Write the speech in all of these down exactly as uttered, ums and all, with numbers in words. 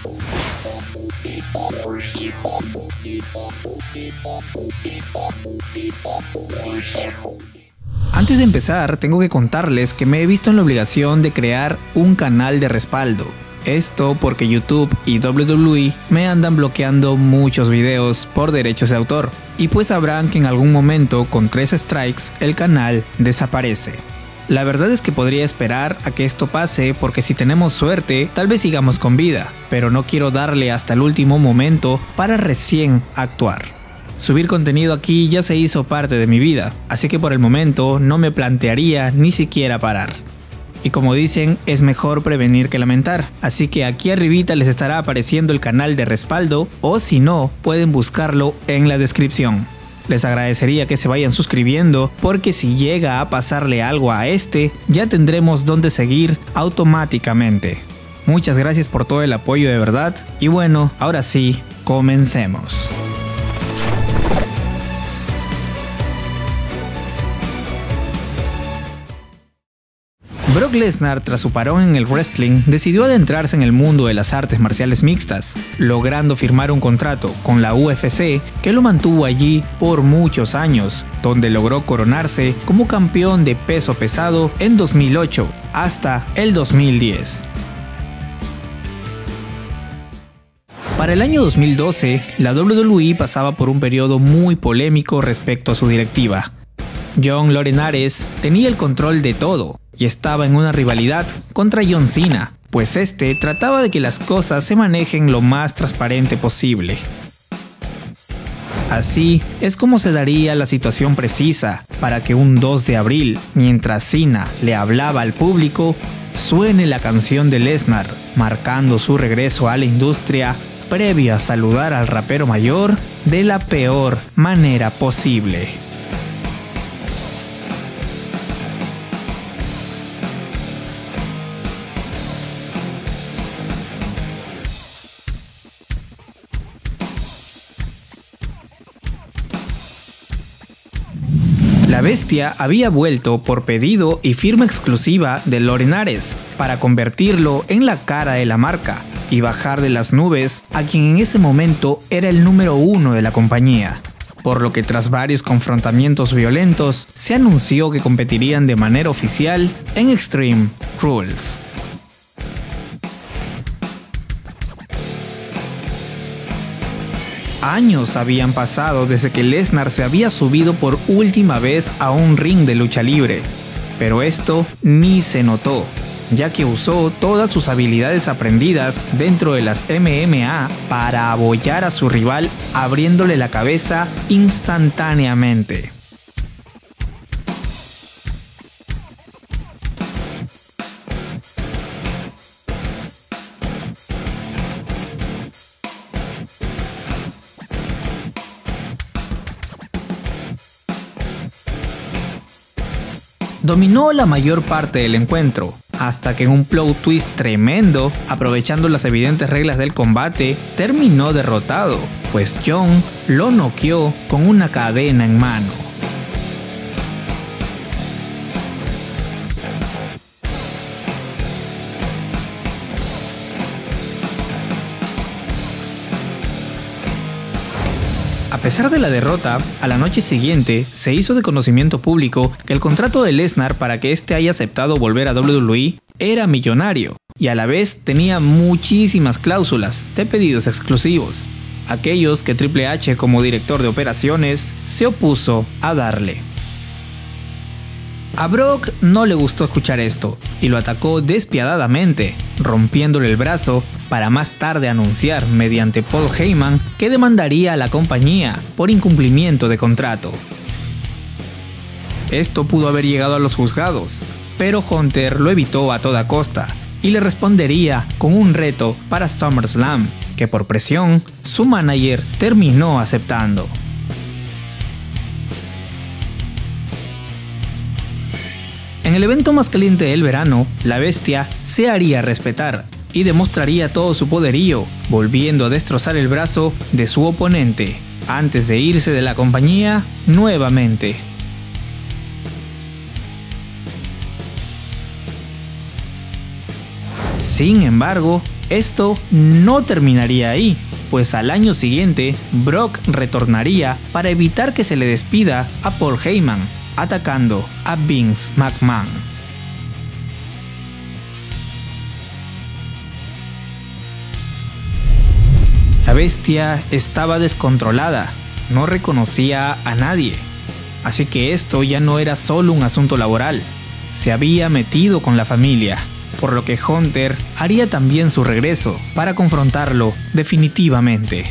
Antes de empezar, tengo que contarles que me he visto en la obligación de crear un canal de respaldo. Esto porque YouTube y doble u doble u E me andan bloqueando muchos videos por derechos de autor. Y pues sabrán que en algún momento con tres strikes el canal desaparece. La verdad es que podría esperar a que esto pase porque si tenemos suerte tal vez sigamos con vida, pero no quiero darle hasta el último momento para recién actuar. Subir contenido aquí ya se hizo parte de mi vida, así que por el momento no me plantearía ni siquiera parar. Y como dicen, es mejor prevenir que lamentar, así que aquí arribita les estará apareciendo el canal de respaldo, o si no, pueden buscarlo en la descripción. Les agradecería que se vayan suscribiendo, porque si llega a pasarle algo a este, ya tendremos donde seguir automáticamente. Muchas gracias por todo el apoyo de verdad, y bueno, ahora sí, comencemos. Brock Lesnar, tras su parón en el wrestling, decidió adentrarse en el mundo de las artes marciales mixtas, logrando firmar un contrato con la U F C que lo mantuvo allí por muchos años, donde logró coronarse como campeón de peso pesado en dos mil ocho hasta el dos mil diez. Para el año dos mil doce, la doble u doble u E pasaba por un periodo muy polémico respecto a su directiva. John Laurinaitis tenía el control de todo y estaba en una rivalidad contra John Cena, pues este trataba de que las cosas se manejen lo más transparente posible. Así es como se daría la situación precisa para que un dos de abril, mientras Cena le hablaba al público, suene la canción de Lesnar, marcando su regreso a la industria previo a saludar al rapero mayor de la peor manera posible. La bestia había vuelto por pedido y firma exclusiva de Laurinaitis para convertirlo en la cara de la marca y bajar de las nubes a quien en ese momento era el número uno de la compañía. Por lo que tras varios confrontamientos violentos, se anunció que competirían de manera oficial en Extreme Rules. Años habían pasado desde que Lesnar se había subido por última vez a un ring de lucha libre, pero esto ni se notó, ya que usó todas sus habilidades aprendidas dentro de las M M A para abollar a su rival abriéndole la cabeza instantáneamente. Dominó la mayor parte del encuentro, hasta que en un plot twist tremendo, aprovechando las evidentes reglas del combate, terminó derrotado, pues John lo noqueó con una cadena en mano. A pesar de la derrota, a la noche siguiente se hizo de conocimiento público que el contrato de Lesnar para que este haya aceptado volver a doble u doble u E era millonario y a la vez tenía muchísimas cláusulas de pedidos exclusivos, aquellos que Triple H como director de operaciones se opuso a darle. A Brock no le gustó escuchar esto y lo atacó despiadadamente, rompiéndole el brazo para más tarde anunciar mediante Paul Heyman que demandaría a la compañía por incumplimiento de contrato. Esto pudo haber llegado a los juzgados, pero Hunter lo evitó a toda costa y le respondería con un reto para SummerSlam, que por presión su manager terminó aceptando. En el evento más caliente del verano, la bestia se haría respetar y demostraría todo su poderío, volviendo a destrozar el brazo de su oponente, antes de irse de la compañía nuevamente. Sin embargo, esto no terminaría ahí, pues al año siguiente Brock retornaría para evitar que se le despida a Paul Heyman, atacando a Vince McMahon. La bestia estaba descontrolada, no reconocía a nadie, así que esto ya no era solo un asunto laboral, se había metido con la familia, por lo que Hunter haría también su regreso para confrontarlo definitivamente.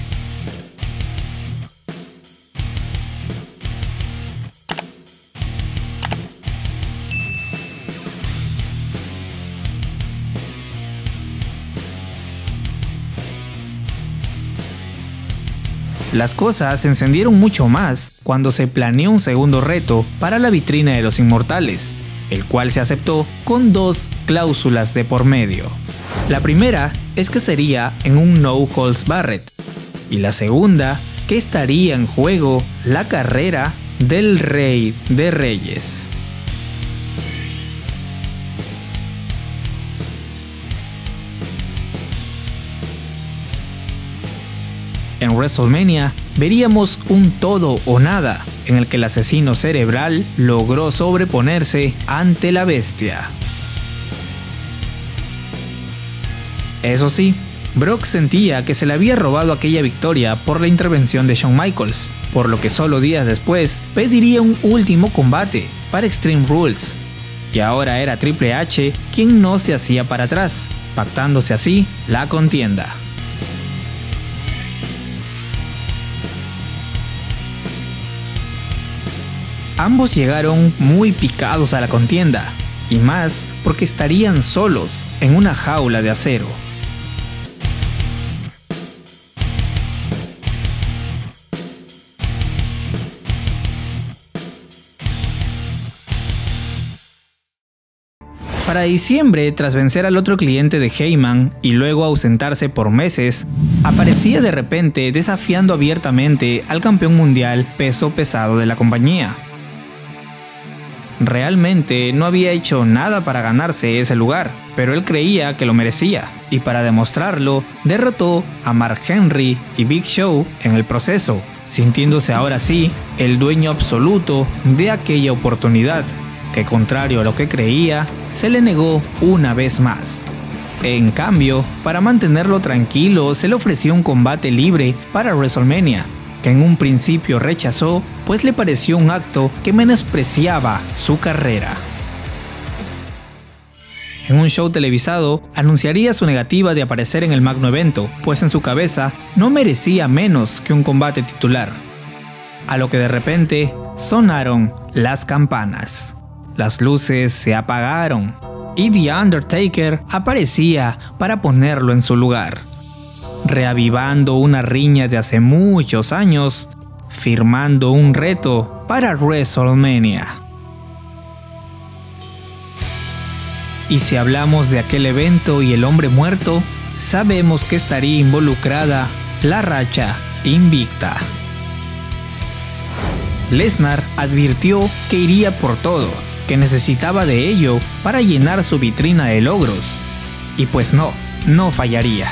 Las cosas se encendieron mucho más cuando se planeó un segundo reto para la vitrina de los inmortales, el cual se aceptó con dos cláusulas de por medio. La primera es que sería en un no holds barred, y la segunda que estaría en juego la carrera del Rey de Reyes. En WrestleMania veríamos un todo o nada, en el que el asesino cerebral logró sobreponerse ante la bestia. Eso sí, Brock sentía que se le había robado aquella victoria por la intervención de Shawn Michaels, por lo que solo días después pediría un último combate para Extreme Rules. Y ahora era Triple H quien no se hacía para atrás, pactándose así la contienda. Ambos llegaron muy picados a la contienda, y más porque estarían solos en una jaula de acero. Para diciembre, tras vencer al otro cliente de Heyman y luego ausentarse por meses, aparecía de repente desafiando abiertamente al campeón mundial peso pesado de la compañía. Realmente no había hecho nada para ganarse ese lugar, pero él creía que lo merecía, y para demostrarlo, derrotó a Mark Henry y Big Show en el proceso, sintiéndose ahora sí el dueño absoluto de aquella oportunidad, que contrario a lo que creía, se le negó una vez más. En cambio, para mantenerlo tranquilo, se le ofreció un combate libre para WrestleMania, que en un principio rechazó, pues le pareció un acto que menospreciaba su carrera. En un show televisado, anunciaría su negativa de aparecer en el magno evento, pues en su cabeza no merecía menos que un combate titular. A lo que de repente sonaron las campanas. Las luces se apagaron y The Undertaker aparecía para ponerlo en su lugar, reavivando una riña de hace muchos años, firmando un reto para WrestleMania. Y si hablamos de aquel evento y el hombre muerto, sabemos que estaría involucrada la racha invicta. Lesnar advirtió que iría por todo, que necesitaba de ello para llenar su vitrina de logros, y pues no, no fallaría.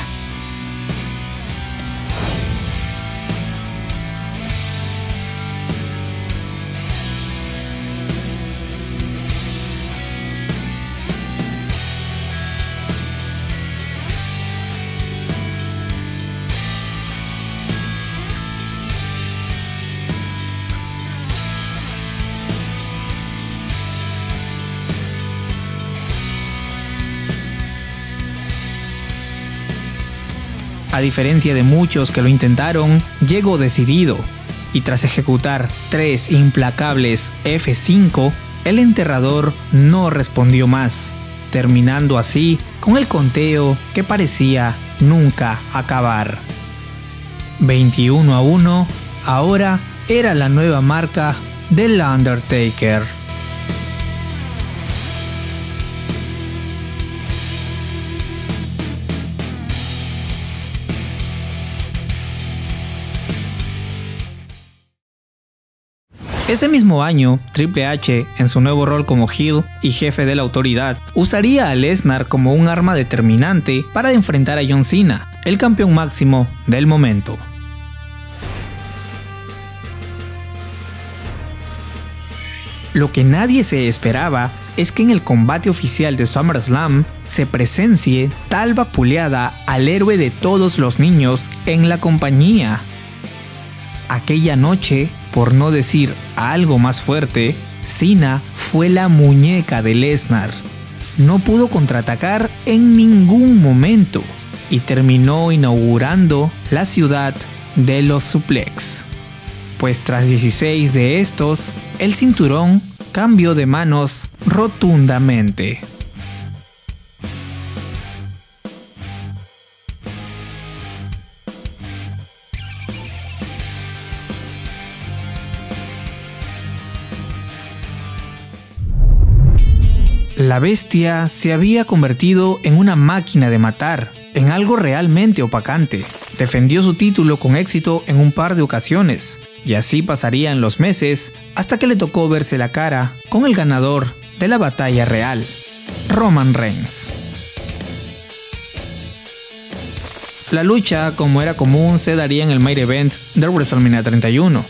A diferencia de muchos que lo intentaron, llegó decidido, y tras ejecutar tres implacables F cinco, el enterrador no respondió más, terminando así con el conteo que parecía nunca acabar. veintiuno a uno, ahora era la nueva marca del Undertaker. Ese mismo año, Triple H, en su nuevo rol como heel y jefe de la autoridad, usaría a Lesnar como un arma determinante para enfrentar a John Cena, el campeón máximo del momento. Lo que nadie se esperaba es que en el combate oficial de SummerSlam se presencie tal vapuleada al héroe de todos los niños en la compañía. Aquella noche, por no decir algo más fuerte, Cena fue la muñeca de Lesnar. No pudo contraatacar en ningún momento y terminó inaugurando la ciudad de los suplex. Pues tras dieciséis de estos, el cinturón cambió de manos rotundamente. La bestia se había convertido en una máquina de matar, en algo realmente opacante. Defendió su título con éxito en un par de ocasiones, y así pasarían los meses hasta que le tocó verse la cara con el ganador de la batalla real, Roman Reigns. La lucha, como era común, se daría en el main event de WrestleMania treinta y uno.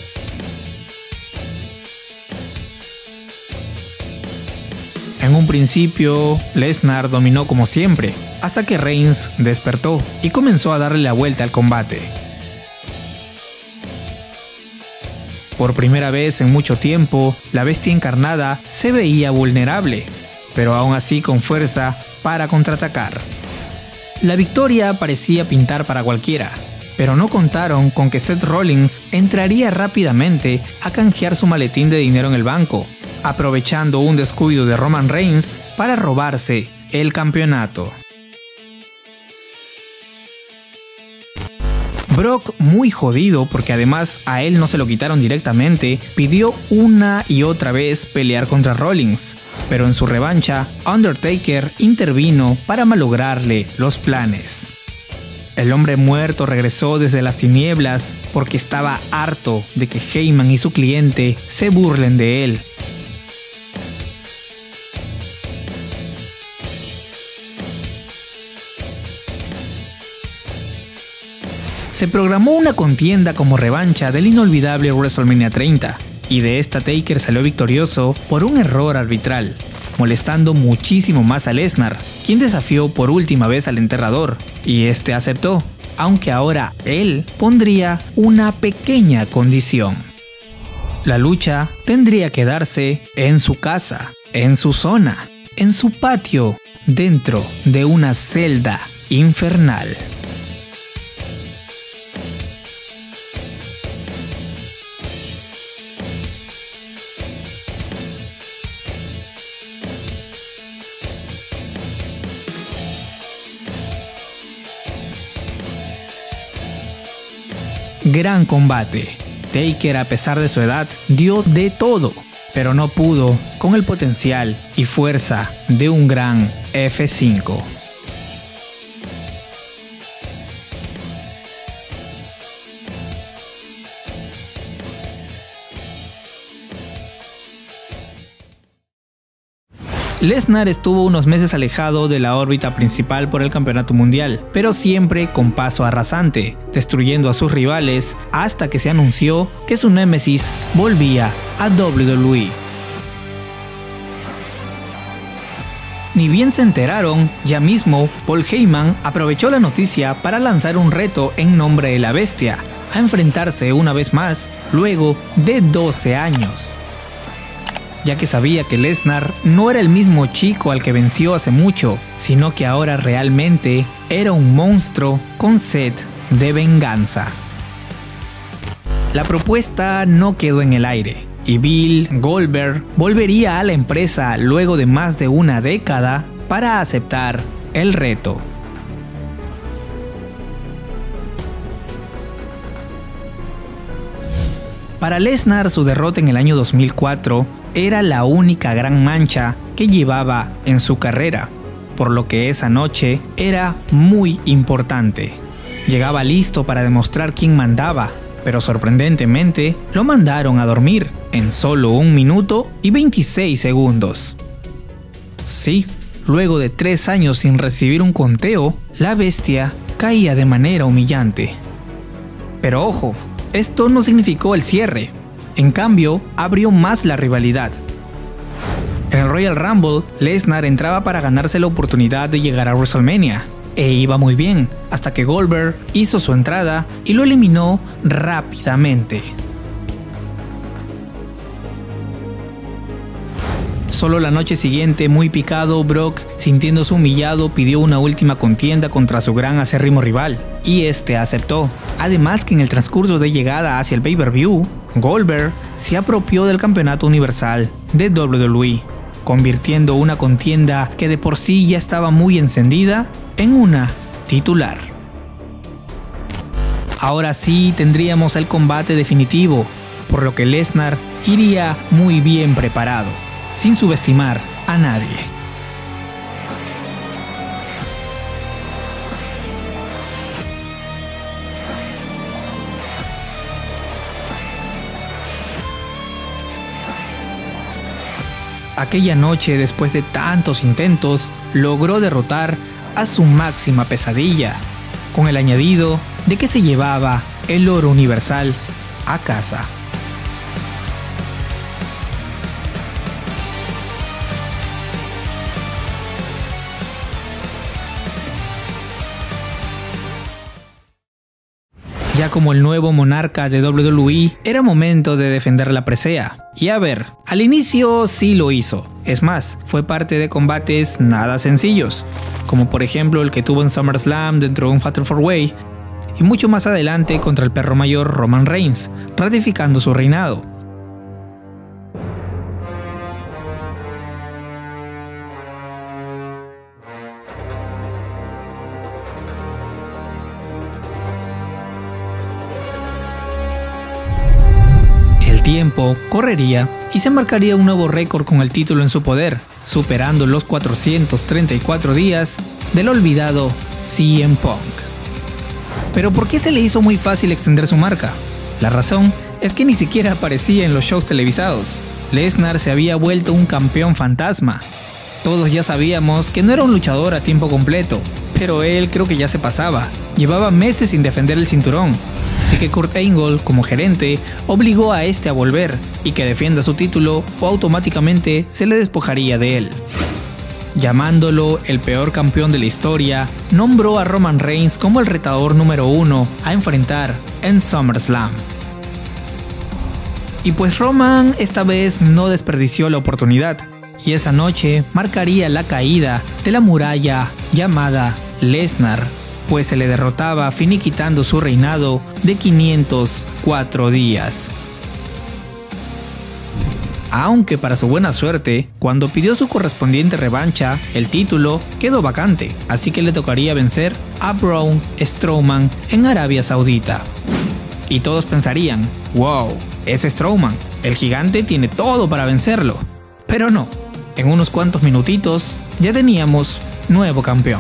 En un principio, Lesnar dominó como siempre, hasta que Reigns despertó y comenzó a darle la vuelta al combate. Por primera vez en mucho tiempo, la bestia encarnada se veía vulnerable, pero aún así con fuerza para contraatacar. La victoria parecía pintar para cualquiera, pero no contaron con que Seth Rollins entraría rápidamente a canjear su maletín de dinero en el banco, aprovechando un descuido de Roman Reigns para robarse el campeonato. Brock, muy jodido porque además a él no se lo quitaron directamente, pidió una y otra vez pelear contra Rollins, pero en su revancha, Undertaker intervino para malograrle los planes. El hombre muerto regresó desde las tinieblas porque estaba harto de que Heyman y su cliente se burlen de él. Se programó una contienda como revancha del inolvidable WrestleMania treinta, y de esta Taker salió victorioso por un error arbitral, molestando muchísimo más a Lesnar, quien desafió por última vez al enterrador, y este aceptó, aunque ahora él pondría una pequeña condición. La lucha tendría que darse en su casa, en su zona, en su patio, dentro de una celda infernal. Gran combate. Taker, a pesar de su edad, dio de todo, pero no pudo con el potencial y fuerza de un gran F cinco. Lesnar estuvo unos meses alejado de la órbita principal por el campeonato mundial, pero siempre con paso arrasante, destruyendo a sus rivales hasta que se anunció que su némesis volvía a doble u doble u E. Ni bien se enteraron, ya mismo Paul Heyman aprovechó la noticia para lanzar un reto en nombre de la bestia, a enfrentarse una vez más luego de doce años. Ya que sabía que Lesnar no era el mismo chico al que venció hace mucho, sino que ahora realmente era un monstruo con sed de venganza. La propuesta no quedó en el aire, y Bill Goldberg volvería a la empresa luego de más de una década para aceptar el reto. Para Lesnar, su derrota en el año dos mil cuatro era la única gran mancha que llevaba en su carrera, por lo que esa noche era muy importante. Llegaba listo para demostrar quién mandaba, pero sorprendentemente lo mandaron a dormir, en solo un minuto y veintiséis segundos. Sí, luego de tres años sin recibir un conteo, la bestia caía de manera humillante. Pero ojo, esto no significó el cierre, en cambio abrió más la rivalidad. En el Royal Rumble, Lesnar entraba para ganarse la oportunidad de llegar a WrestleMania, e iba muy bien, hasta que Goldberg hizo su entrada y lo eliminó rápidamente. Solo la noche siguiente, muy picado, Brock, sintiéndose humillado, pidió una última contienda contra su gran acérrimo rival, y este aceptó. Además que en el transcurso de llegada hacia el pay-per-view, Goldberg se apropió del campeonato universal de doble u doble u E, convirtiendo una contienda que de por sí ya estaba muy encendida en una titular. Ahora sí tendríamos el combate definitivo, por lo que Lesnar iría muy bien preparado, sin subestimar a nadie. Aquella noche, después de tantos intentos, logró derrotar a su máxima pesadilla, con el añadido de que se llevaba el oro universal a casa. Ya como el nuevo monarca de doble u doble u E, era momento de defender la presea. Y a ver, al inicio sí lo hizo. Es más, fue parte de combates nada sencillos, como por ejemplo el que tuvo en SummerSlam dentro de un Fatal four way, y mucho más adelante contra el perro mayor Roman Reigns, ratificando su reinado. El tiempo correría y se marcaría un nuevo récord con el título en su poder, superando los cuatrocientos treinta y cuatro días del olvidado C M Punk. Pero ¿por qué se le hizo muy fácil extender su marca? La razón es que ni siquiera aparecía en los shows televisados. Lesnar se había vuelto un campeón fantasma. Todos ya sabíamos que no era un luchador a tiempo completo, pero él creo que ya se pasaba. Llevaba meses sin defender el cinturón. Así que Kurt Angle, como gerente, obligó a este a volver y que defienda su título o automáticamente se le despojaría de él. Llamándolo el peor campeón de la historia, nombró a Roman Reigns como el retador número uno a enfrentar en SummerSlam. Y pues Roman esta vez no desperdició la oportunidad, y esa noche marcaría la caída de la muralla llamada Lesnar, pues se le derrotaba finiquitando su reinado de quinientos cuatro días. Aunque para su buena suerte, cuando pidió su correspondiente revancha, el título quedó vacante, así que le tocaría vencer a Braun Strowman en Arabia Saudita. Y todos pensarían, wow, es Strowman, el gigante tiene todo para vencerlo. Pero no, en unos cuantos minutitos ya teníamos nuevo campeón.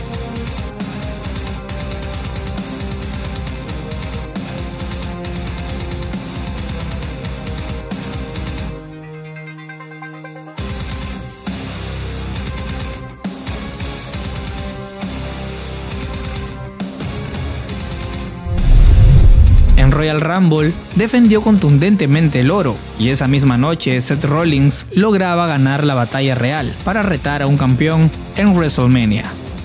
En Royal Rumble defendió contundentemente el oro, y esa misma noche Seth Rollins lograba ganar la batalla real para retar a un campeón en WrestleMania.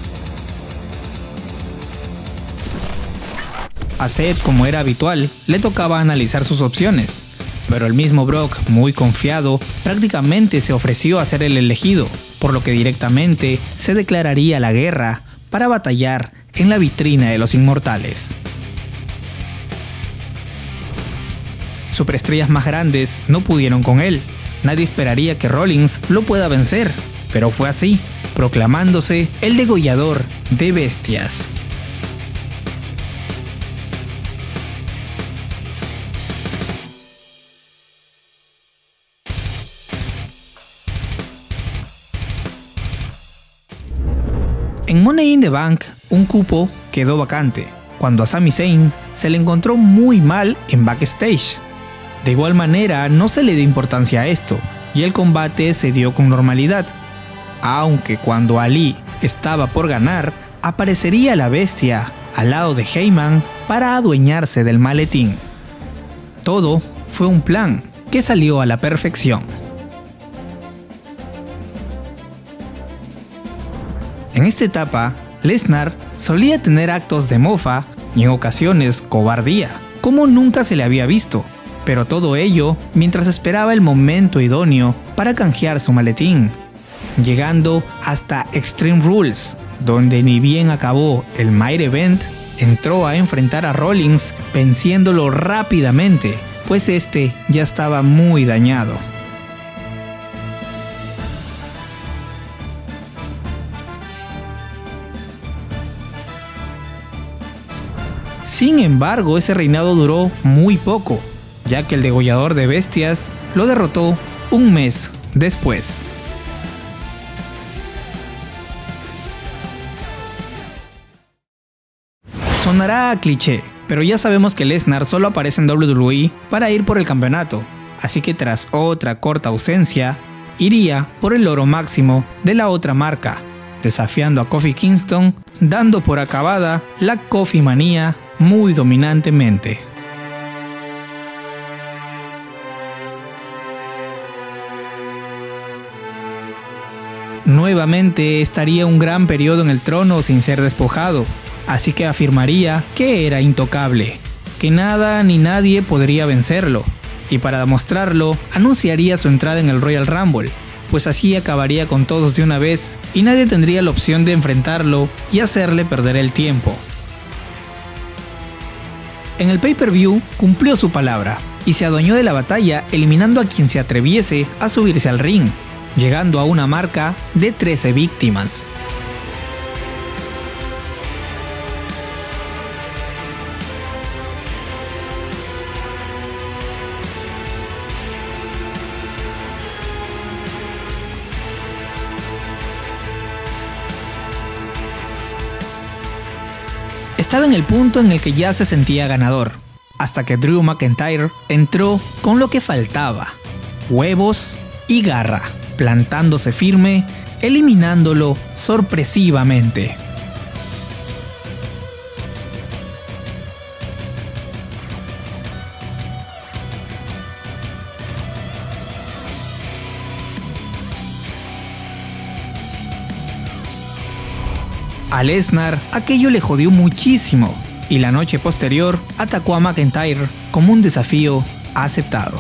A Seth, como era habitual, le tocaba analizar sus opciones, pero el mismo Brock, muy confiado, prácticamente se ofreció a ser el elegido, por lo que directamente se declararía la guerra para batallar en la vitrina de los inmortales. Superestrellas más grandes no pudieron con él. Nadie esperaría que Rollins lo pueda vencer, pero fue así, proclamándose el degollador de bestias. En Money in the Bank, un cupo quedó vacante, cuando a Sami Zayn se le encontró muy mal en backstage. De igual manera, no se le dio importancia a esto, y el combate se dio con normalidad. Aunque cuando Ali estaba por ganar, aparecería la bestia al lado de Heyman para adueñarse del maletín. Todo fue un plan que salió a la perfección. En esta etapa, Lesnar solía tener actos de mofa y en ocasiones cobardía, como nunca se le había visto, pero todo ello mientras esperaba el momento idóneo para canjear su maletín, llegando hasta Extreme Rules, donde ni bien acabó el Main Event, entró a enfrentar a Rollins venciéndolo rápidamente, pues este ya estaba muy dañado. Sin embargo, ese reinado duró muy poco, ya que el degollador de bestias lo derrotó un mes después. Sonará a cliché, pero ya sabemos que Lesnar solo aparece en doble u doble u E para ir por el campeonato, así que tras otra corta ausencia, iría por el oro máximo de la otra marca, desafiando a Kofi Kingston, dando por acabada la Kofi Manía muy dominantemente. Nuevamente estaría un gran periodo en el trono sin ser despojado, así que afirmaría que era intocable, que nada ni nadie podría vencerlo, y para demostrarlo anunciaría su entrada en el Royal Rumble, pues así acabaría con todos de una vez y nadie tendría la opción de enfrentarlo y hacerle perder el tiempo. En el pay-per-view cumplió su palabra y se adueñó de la batalla eliminando a quien se atreviese a subirse al ring, llegando a una marca de trece víctimas. Estaba en el punto en el que ya se sentía ganador, hasta que Drew McIntyre entró con lo que faltaba: huevos y garra, plantándose firme, eliminándolo sorpresivamente. A Lesnar aquello le jodió muchísimo y la noche posterior atacó a McIntyre como un desafío aceptado.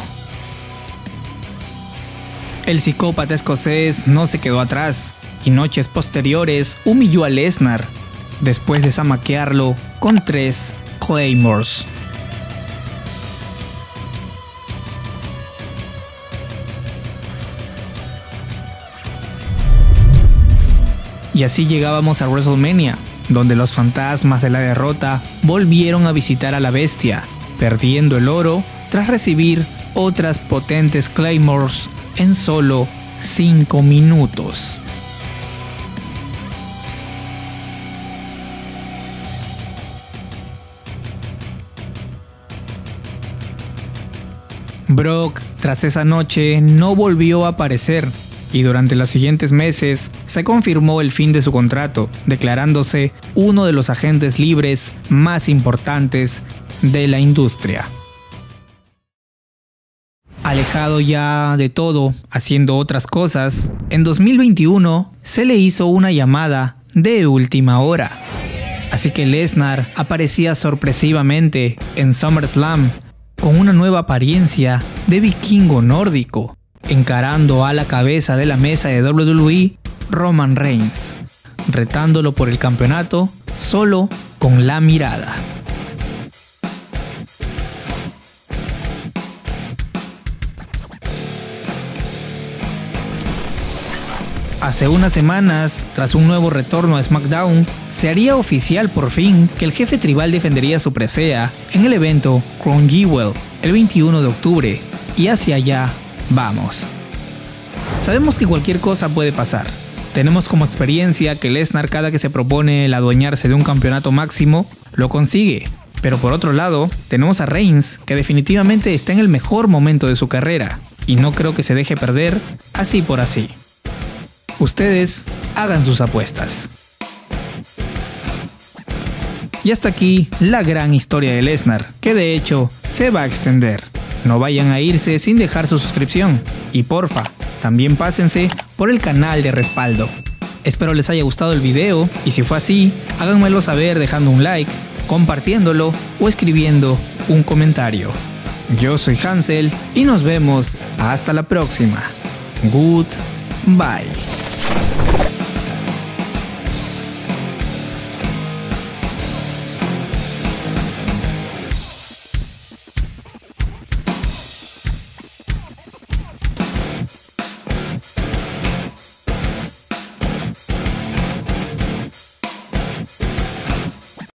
El psicópata escocés no se quedó atrás y noches posteriores humilló a Lesnar después de zamaquearlo con tres Claymores. Y así llegábamos a WrestleMania, donde los fantasmas de la derrota volvieron a visitar a la bestia, perdiendo el oro tras recibir otras potentes Claymores en solo cinco minutos. Brock, tras esa noche, no volvió a aparecer, y durante los siguientes meses se confirmó el fin de su contrato, declarándose uno de los agentes libres más importantes de la industria. Alejado ya de todo, haciendo otras cosas, en dos mil veintiuno se le hizo una llamada de última hora. Así que Lesnar aparecía sorpresivamente en SummerSlam con una nueva apariencia de vikingo nórdico, encarando a la cabeza de la mesa de doble u doble u E, Roman Reigns, retándolo por el campeonato solo con la mirada. Hace unas semanas, tras un nuevo retorno a SmackDown, se haría oficial por fin que el jefe tribal defendería su presea en el evento Crown Jewel el veintiuno de octubre, y hacia allá vamos. Sabemos que cualquier cosa puede pasar. Tenemos como experiencia que Lesnar, cada que se propone el adueñarse de un campeonato máximo, lo consigue, Pero por otro lado, tenemos a Reigns, que definitivamente está en el mejor momento de su carrera, y no creo que se deje perder así por así. Ustedes hagan sus apuestas. Y hasta aquí la gran historia de Lesnar, que de hecho se va a extender. No vayan a irse sin dejar su suscripción. Y porfa, también pásense por el canal de respaldo. Espero les haya gustado el video y si fue así, háganmelo saber dejando un like, compartiéndolo o escribiendo un comentario. Yo soy Hansel y nos vemos hasta la próxima. Goodbye.